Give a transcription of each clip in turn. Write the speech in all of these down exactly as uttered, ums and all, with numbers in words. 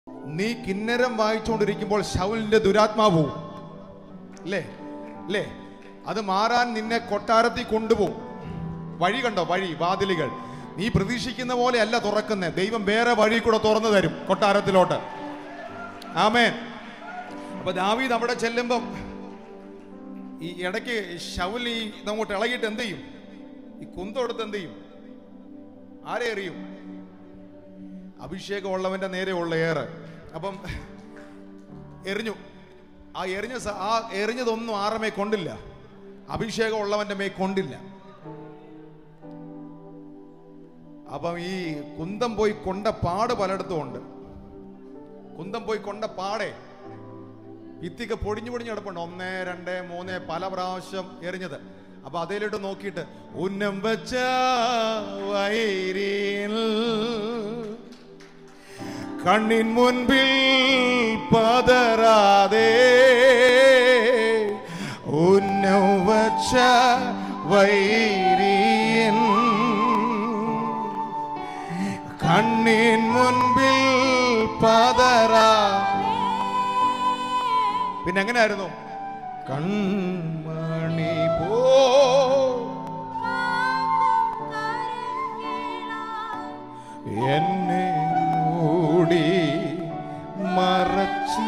നീ കിന്നരം വായിച്ചുകൊണ്ടിരിക്കുമ്പോൾ ശൗലിന്റെ ദുരാത്മാവ് പോവും, അല്ലേ അല്ലേ? അത് മാറാൻ നിന്നെ കൊട്ടാരത്തിൽ കൊണ്ടുപോകും. വഴി കണ്ടോ? വഴി, വാതിലുകൾ നീ പ്രതീക്ഷിക്കുന്ന പോലെ അല്ല തുറക്കുന്നത്. ദൈവം വേറെ വഴി കൂടെ തുറന്നു തരും കൊട്ടാരത്തിലോട്ട്. ആമേൻ. അപ്പൊ ദാവീദ് അവിടെ ചെല്ലുമ്പം ഈ ഇടയ്ക്ക് ശൗൽ ഈ അങ്ങോട്ട് ഇളകിയിട്ട് എന്ത് ചെയ്യും? ഈ കുന്തെടുത്ത് എന്ത് ചെയ്യും? ആരെ എറിയും? അഭിഷേകം ഉള്ളവന്റെ നേരെ ഉള്ള ഏറ്. അപ്പം എറിഞ്ഞു. ആ എറിഞ്ഞ ആ എറിഞ്ഞതൊന്നും ആറമേ കൊണ്ടില്ല, അഭിഷേകം ഉള്ളവന്റെ മേ കൊണ്ടില്ല. അപ്പം ഈ കുന്തം പോയി കൊണ്ട പാട് പലയിടത്തും ഉണ്ട്. കുന്തം പോയി കൊണ്ട പാടെ ഭിത്തിക്ക് പൊടിഞ്ഞു പൊടിഞ്ഞ് കിടപ്പുണ്ട്. ഒന്ന് രണ്ട് മൂന്ന് പല പ്രാവശ്യം എറിഞ്ഞത്. അപ്പൊ അതേലിട്ട് നോക്കിയിട്ട് ഉന്നം വെച്ച വൈരിയിൽ കണ്ണിൻ മുൻപിൽ പതറാതെ ഉന്നം വച്ച വൈരിയൻ കണ്ണിൻ മുൻപിൽ പതറാ. പിന്നെ എങ്ങനെയായിരുന്നു? കൺമണി പോ എന്നെ മൂടി മറച്ച്.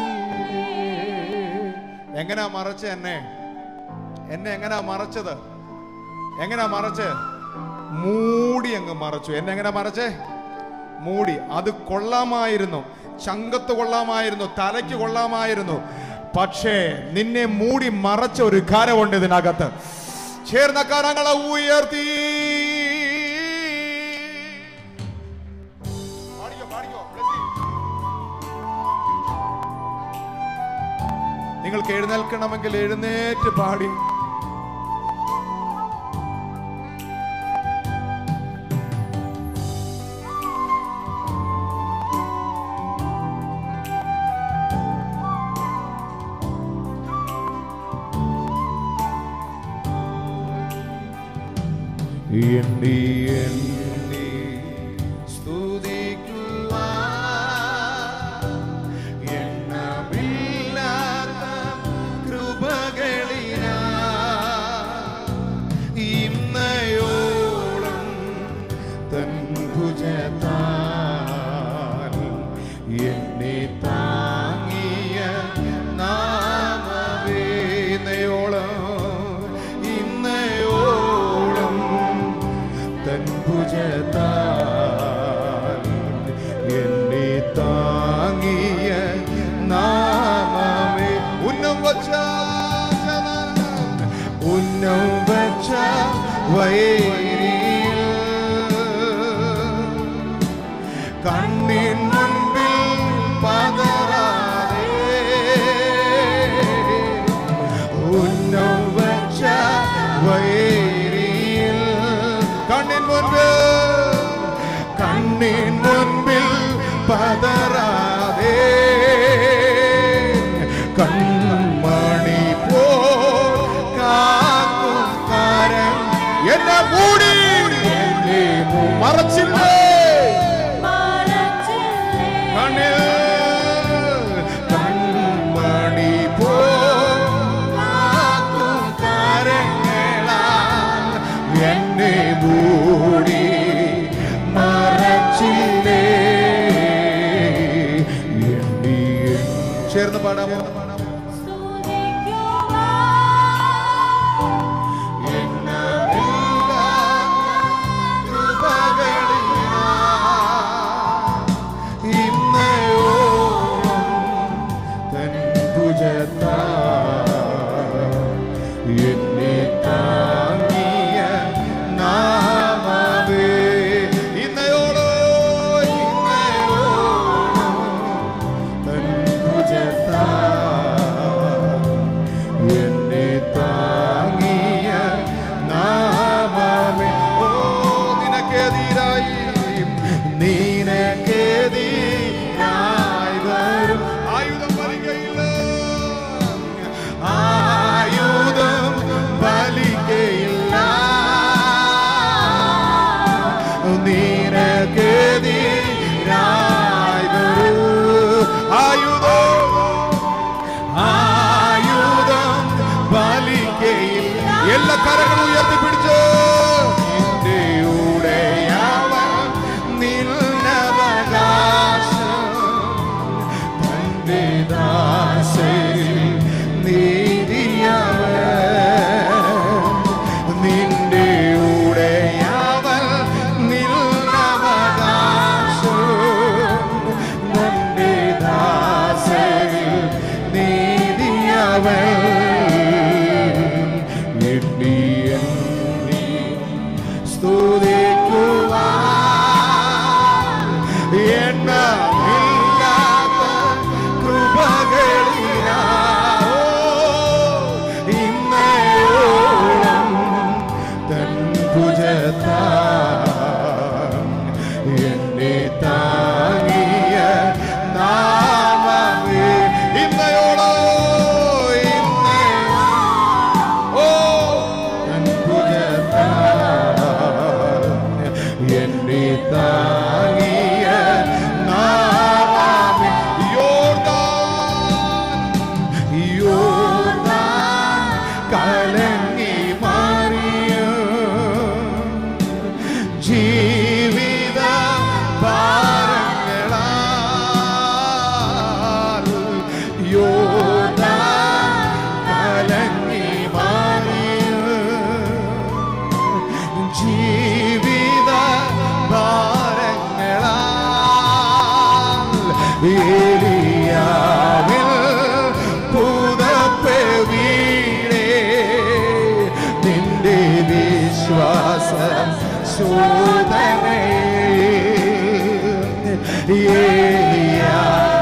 എങ്ങനാ മറച്ച്? എന്നെ എന്നെ എങ്ങനാ മറച്ചത്? എങ്ങനാ മറച്ച്? മൂടി അങ്ങ് മറച്ചു. എന്നെ എങ്ങനാ മറച്ചേ? മൂടി. അത് കൊള്ളാമായിരുന്നു, ചങ്കത്ത് കൊള്ളാമായിരുന്നു, തലയ്ക്ക് കൊള്ളാമായിരുന്നു. പക്ഷേ നിന്നെ മൂടി മറച്ച ഒരു കരമുണ്ട് ഇതിനകത്ത്. ചേർന്ന കരങ്ങളെ ഉയർത്തി നിങ്ങൾക്ക് എഴുന്നേൽക്കണമെങ്കിൽ എഴുന്നേറ്റ് പാടി. എണ്ണി എണ്ണി സ്തുതിക്കുക എണ്ണമില്ലാത്ത കൃപകളിനാ ഇന്നയോളം തൻ ഭുജത്താൽ എന്നെ താങ്ങിയ നാമമേ. ഇന്നയോളം ഭുജത്താൽ എന്നെ താങ്ങിയ നാമമേ. ഉന്നം വച്ച ഉന്നം വച്ച വൈരിയിൽ കണ്ണിൻ മുൻപിൽ പതറാതെ ഉന്നം വച്ച വൈരിയിൽ കണ്ണിൻ മുൻപിൽ കണ്ണിൻ മുൻപിൽ പതറാതെ കൺമണി പോ കാക്കും കരം എന്നെ മൂടി എന്നെ മറച്ചില്ലേ കണ്ണിൽ കൺമണി പോ കാക്കും കരങ്ങളാൽ എന്നെ മൂടി മറച്ചില്ലേ. ചേർന്ന് പാടാമോ? എന്നെ താങ്ങിയ നാമമേ. ഇന്നയോളോ ഇന്നയോളം തൻ ഭുജത്താൽ ആയുധം ആയുധം ഫലിക്കയില്ല. എല്ലാ കരങ്ങളും ഉയർത്തിപ്പിടിച്ച് നിന്റെ ഉടയവൻ നിന്നവകാശം തന്റെ ദാസരിൽ നീതിയവൻ നിന്റെ ഉടയവൻ നിന്നവകാശം തന്റെ ദാസരിൽ നീതിയവൻ എണ്ണി എണ്ണി സ്തുതിക്കുവാൻ എണ്ണമില്ലാത്ത കൃപകളിലാൽ ഇന്നയോളം തൻ ഭുജത്താൽ എന്നെ താങ്ങിയ നാമമേ ഇന്നയോളം താങ്ങിയ നാമമേ യോർദാൻ യോർദാൻ കലങ്ങി മാറിയ ജീവിത ഭാരങ്ങളാൽ യോർദാൻ കലങ്ങി മാറിയ ജീവിത ഏലിയാവിൽ പുതപ്പ് വീണേ നിന്റെ വിശ്വാസ ശോധനേ ഏലിയാ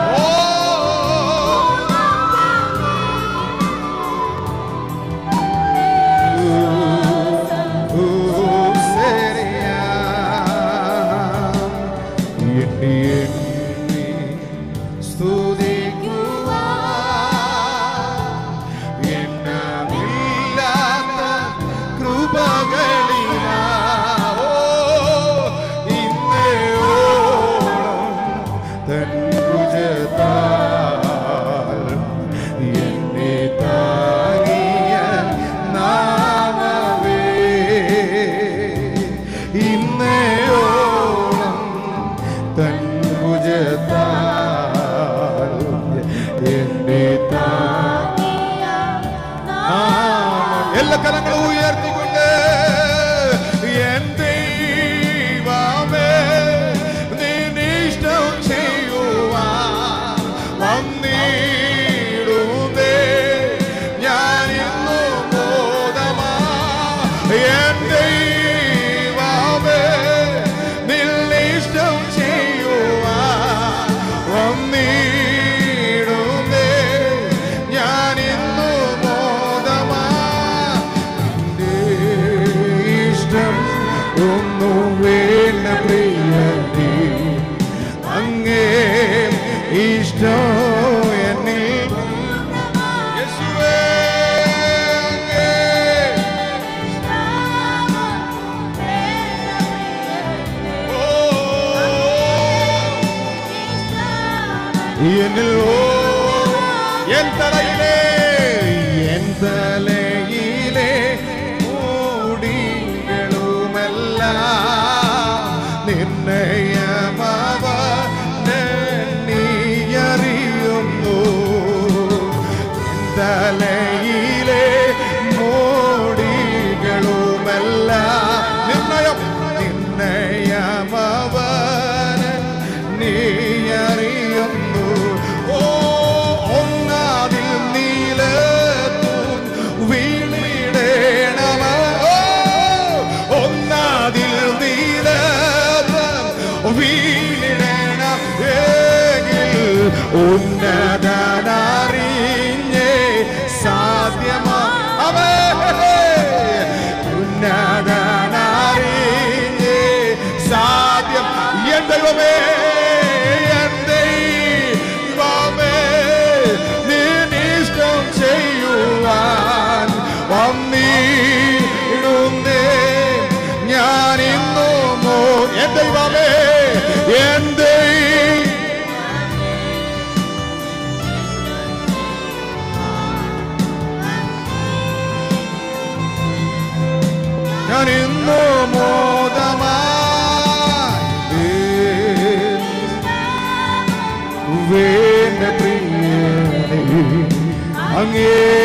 എല്ലാ കരങ്ങളും ഉയർത്തിക്കൊണ്ട് എൻ ദൈവമേ നിന്നിഷ്ടം ചെയ്യുവാൻ വന്നിടുന്നേ ഞാൻ ഇന്നു ബോധമാ എൻ ദൈവമേ നിന്നിഷ്ടം ചെയ്യുവാൻ വന്നിടുന്നേ ഞാൻ ഇന്നു ഒന്നും വേണ്ട പ്രിയനേ അങ്ങേ ഇഷ്ടം എന്നിൽ യേശുവേ എന്നിൽ എൻ തലയിലെ എൻ തലയിലെ നിർണയമവ നീയറിയുന്നു തലയിലെ മോടികളുമല്ല നിർണയം നിർണയമവൻ നീയറിയുന്നു ഓ ഒന്നാതിൽ നീലത്തൂൻ വീണിടേണമ ഒന്നാതിൽ നീല വീണിടേണം ഉന്നതനറിഞ്ഞേ സാധ്യമാ ഉന്നതനറിഞ്ഞേ സാധ്യം എൻ ദൈവമേ എൻ ദൈവമേ നിന്നിഷ്ടം ചെയ്യുവാൻ വന്നിടുന്നേ ഞാൻ ഇന്നു എൻ ദൈവമേ എൻ ദൈവമേ ഞാനിന്നു മോദമായി വേണ്ട പ്രിയനേ അങ്ങേ